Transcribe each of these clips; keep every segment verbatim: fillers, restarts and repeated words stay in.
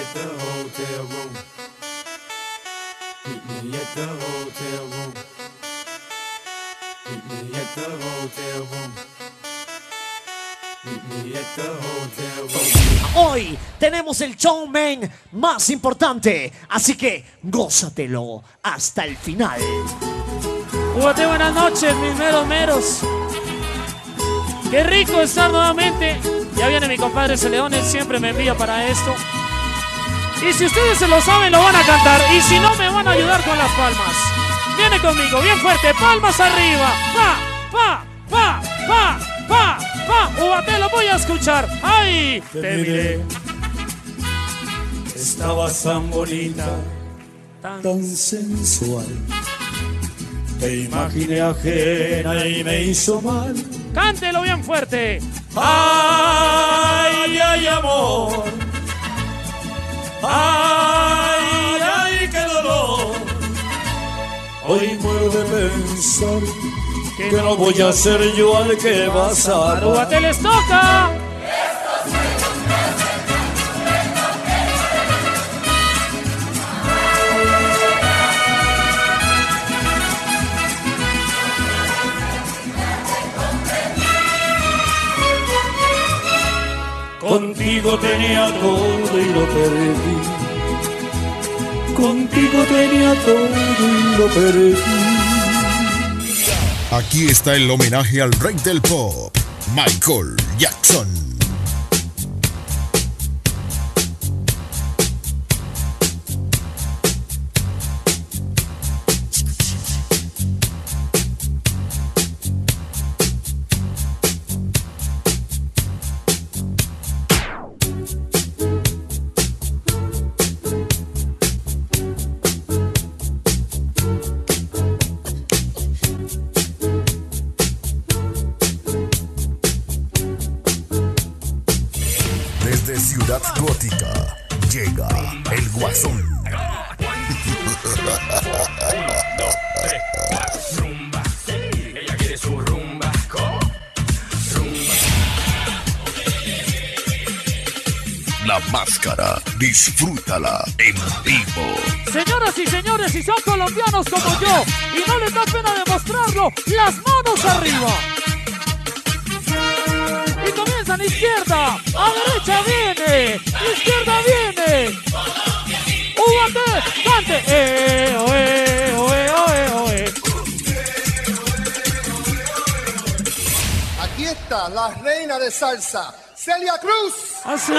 at the hotel room. Meet me at the hotel room. Meet me at the hotel room. Meet me at the hotel room. Hoy tenemos el showman más importante, así que gózatelo hasta el final. Ugate, buenas noches, mis meros meros. Qué rico estar nuevamente. Ya viene mi compadre Celeones, siempre me envía para esto. Y si ustedes se lo saben, lo van a cantar. Y si no, me van a ayudar con las palmas. Viene conmigo, bien fuerte, palmas arriba. Pa, pa, pa, pa, pa, pa. Ugate, lo voy a escuchar. ¡Ay! Te, te miré. Estabas tan bonita, tan, tan sensual. Te imaginé ajena y me hizo mal. Cántelo bien fuerte. Ay, ay, amor. Ay, ay, qué dolor. Hoy muero de pensar que no voy a ser yo al que vas a amar. ¡Ugate, les toca! Contigo tenía todo y lo perdí. Contigo tenía todo y lo perdí. Aquí está el homenaje al rey del pop, Michael Jackson. Desde Ciudad Gótica llega el Guasón. Ella quiere su rumba. La Máscara, disfrútala en vivo. Señoras y señores, si son colombianos como yo y no les da pena demostrarlo, las manos arriba. Y comienzan izquierda, a derecha viene, izquierda viene. Ugate, cante. Eh, oe, oe, oe, oe. Aquí está la reina de salsa, Celia Cruz. Así.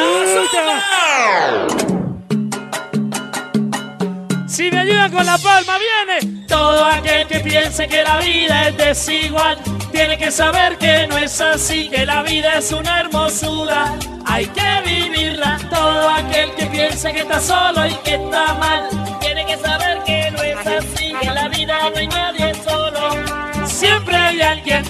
Si me ayudan con la palma, viene. Todo aquel que piense que la vida es desigual tiene que saber que no es así, que la vida es una hermosura, hay que vivirla. Todo aquel que piense que está solo y que está mal tiene que saber que no es así, que en la vida no hay nadie solo, siempre hay alguien.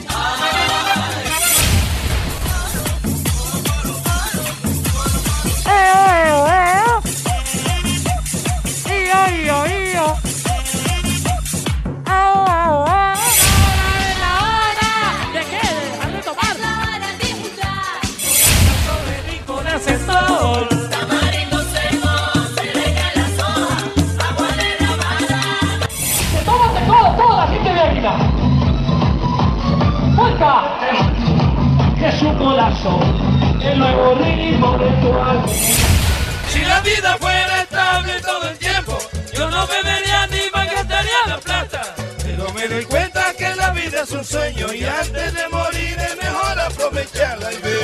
Que su corazón, el nuevo ritmo de tu alma. Si la vida fuera estable todo el tiempo, yo no bebería ni malgastaría la plata. Pero me doy cuenta que la vida es un sueño y antes de morir es mejor aprovecharla y ver.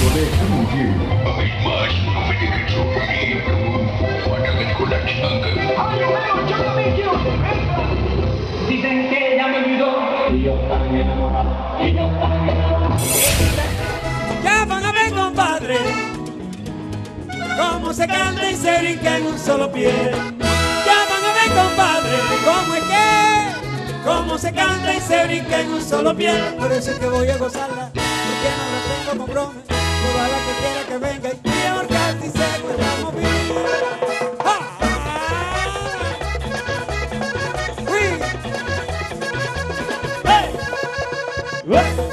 Dicen que ella me olvidó y yo tan enamorado, y yo tan enamorado. Ya van a ver, compadre, cómo se canta y se brinca en un solo pie. Ya van a ver, compadre, cómo es que, cómo se canta y se brinca en un solo pie. Por eso es que voy a gozarla, porque no la tengo con broma. Toda la que quiera que venga y quiera ahorcar y se pueda mover. ¡Ah! ¡Uy! ¡Hey!